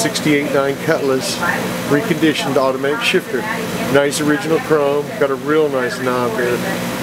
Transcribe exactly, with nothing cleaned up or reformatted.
sixty-eight nine Cutlass reconditioned automatic shifter. Nice original chrome, got a real nice knob here.